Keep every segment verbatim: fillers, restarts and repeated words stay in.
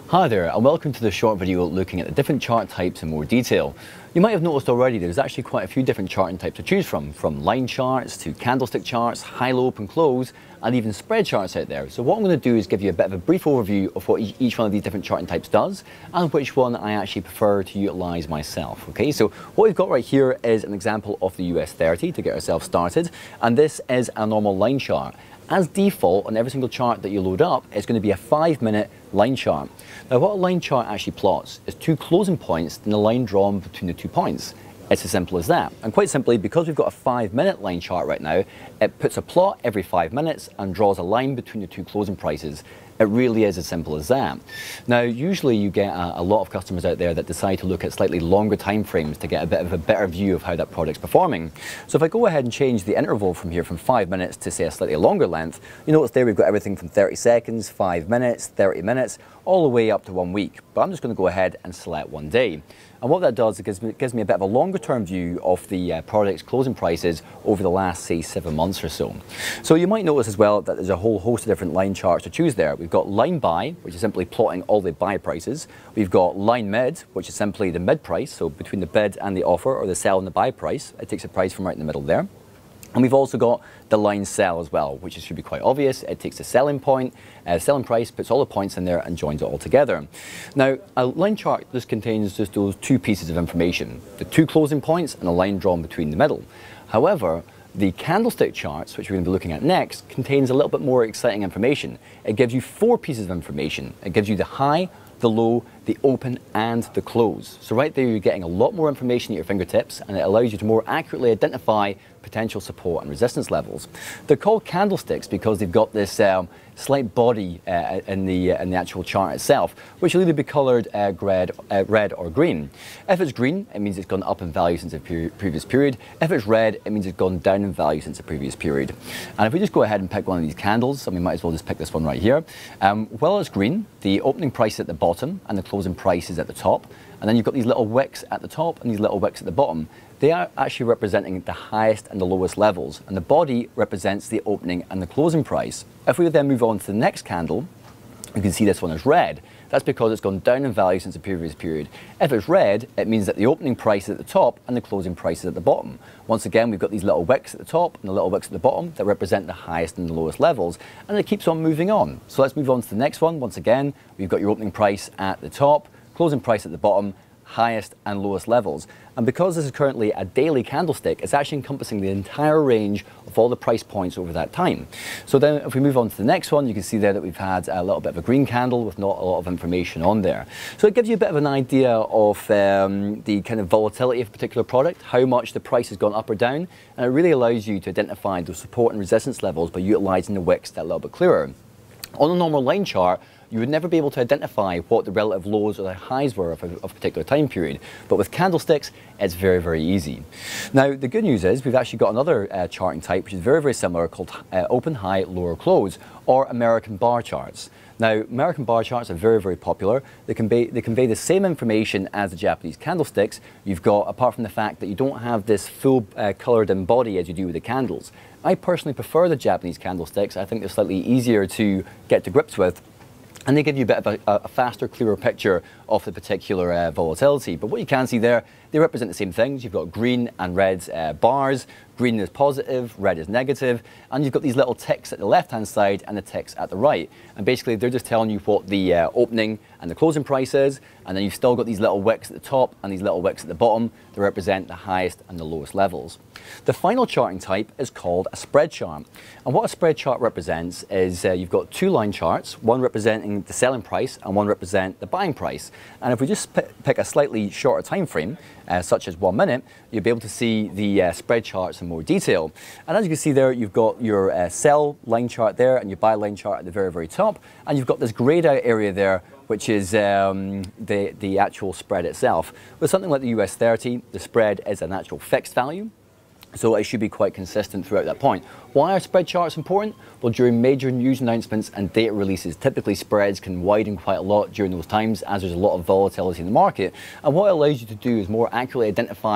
Hi there, and welcome to this short video looking at the different chart types in more detail. You might have noticed already there's actually quite a few different charting types to choose from, from line charts to candlestick charts, high, low, open, close, and even spread charts out there. So what I'm going to do is give you a bit of a brief overview of what each one of these different charting types does and which one I actually prefer to utilize myself. Okay, so what we've got right here is an example of the U S thirty to get ourselves started, and this is a normal line chart. As default, on every single chart that you load up, it's going to be a five minute line chart. Now what a line chart actually plots is two closing points and a line drawn between the two points. It's as simple as that. And quite simply, because we've got a five minute line chart right now, it puts a plot every five minutes and draws a line between the two closing prices. It really is as simple as that. Now, usually you get a, a lot of customers out there that decide to look at slightly longer time frames to get a bit of a better view of how that product's performing. So if I go ahead and change the interval from here from five minutes to say a slightly longer length, you notice there we've got everything from thirty seconds, five minutes, thirty minutes, all the way up to one week. But I'm just going to go ahead and select one day. And what that does, it gives me, it gives me a bit of a longer term view of the uh, product's closing prices over the last, say, seven months or so. So you might notice as well that there's a whole host of different line charts to choose there. We've got line buy, which is simply plotting all the buy prices. We've got line mid, which is simply the mid price, so between the bid and the offer, or the sell and the buy price. It takes a price from right in the middle there. And we've also got the line sell as well, which should be quite obvious. It takes the selling point, uh, selling price, puts all the points in there and joins it all together. Now, a line chart just contains just those two pieces of information, the two closing points and a line drawn between the middle. However, the candlestick charts, which we're going to be looking at next, contains a little bit more exciting information. It gives you four pieces of information. It gives you the high, the low, the open, and the close. So right there you're getting a lot more information at your fingertips, and it allows you to more accurately identify potential support and resistance levels. They're called candlesticks because they've got this um, slight body uh, in, the, uh, in the actual chart itself, which will either be coloured uh, red, uh, red or green. If it's green, it means it's gone up in value since the peri previous period. If it's red, it means it's gone down in value since the previous period. And if we just go ahead and pick one of these candles, and we might as well just pick this one right here. Um, while it's green, the opening price is at the bottom and the closing price is at the top. And then you've got these little wicks at the top and these little wicks at the bottom. They are actually representing the highest and the lowest levels, and the body represents the opening and the closing price. If we then move on to the next candle, you can see this one is red. That's because it's gone down in value since the previous period. If it's red, it means that the opening price is at the top and the closing price is at the bottom. Once again, we've got these little wicks at the top and the little wicks at the bottom that represent the highest and the lowest levels, and it keeps on moving on. So let's move on to the next one. Once again, we've got your opening price at the top, closing price at the bottom, highest and lowest levels. And because this is currently a daily candlestick, it's actually encompassing the entire range of all the price points over that time. So then if we move on to the next one, you can see there that we've had a little bit of a green candle with not a lot of information on there. So it gives you a bit of an idea of um, the kind of volatility of a particular product, how much the price has gone up or down, and it really allows you to identify those support and resistance levels by utilizing the wicks that little bit clearer. On a normal line chart, you would never be able to identify what the relative lows or the highs were of a, of a particular time period. But with candlesticks, it's very, very easy. Now, the good news is we've actually got another uh, charting type, which is very, very similar, called uh, open, high, lower, close, or American bar charts. Now, American bar charts are very, very popular. They convey, they convey the same information as the Japanese candlesticks. You've got, apart from the fact that you don't have this full uh, coloured in body as you do with the candles. I personally prefer the Japanese candlesticks. I think they're slightly easier to get to grips with, and they give you a bit of a, a faster, clearer picture of the particular uh, volatility. But what you can see there, they represent the same things. You've got green and red uh, bars. Green is positive, red is negative, and you've got these little ticks at the left-hand side and the ticks at the right. And basically, they're just telling you what the uh, opening and the closing price is, and then you've still got these little wicks at the top and these little wicks at the bottom that represent the highest and the lowest levels. The final charting type is called a spread chart. And what a spread chart represents is uh, you've got two line charts, one representing the selling price and one represent the buying price. And if we just pick a slightly shorter time frame, uh, such as one minute, you'll be able to see the uh, spread charts in more detail. And as you can see there, you've got your uh, sell line chart there and your buy line chart at the very, very top. And you've got this grayed out area there, which is um, the, the actual spread itself. With something like the U S thirty, the spread is an actual fixed value. So it should be quite consistent throughout that point. Why are spread charts important? Well, during major news announcements and data releases, typically spreads can widen quite a lot during those times as there's a lot of volatility in the market. And what it allows you to do is more accurately identify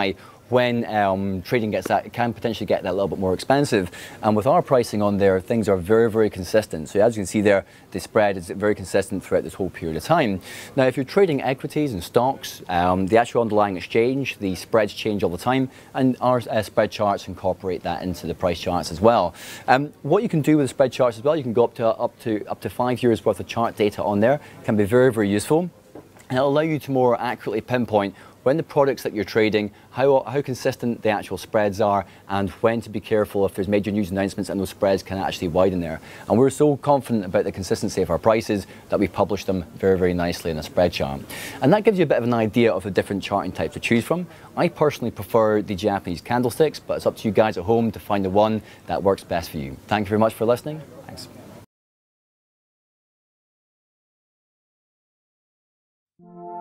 when um, trading gets that, it can potentially get that a little bit more expensive. And with our pricing on there, things are very, very consistent. So as you can see there, the spread is very consistent throughout this whole period of time. Now, if you're trading equities and stocks, um, the actual underlying exchange, the spreads change all the time, and our uh, spread charts incorporate that into the price charts as well. Um, what you can do with the spread charts as well, you can go up to up to up to five years worth of chart data on there. It can be very, very useful. And it'll allow you to more accurately pinpoint when the products that you're trading, how, how consistent the actual spreads are, and when to be careful if there's major news announcements and those spreads can actually widen there. And we're so confident about the consistency of our prices that we publish them very, very nicely in a spread chart. And that gives you a bit of an idea of the different charting types to choose from. I personally prefer the Japanese candlesticks, but it's up to you guys at home to find the one that works best for you. Thank you very much for listening. Thanks. Thank you.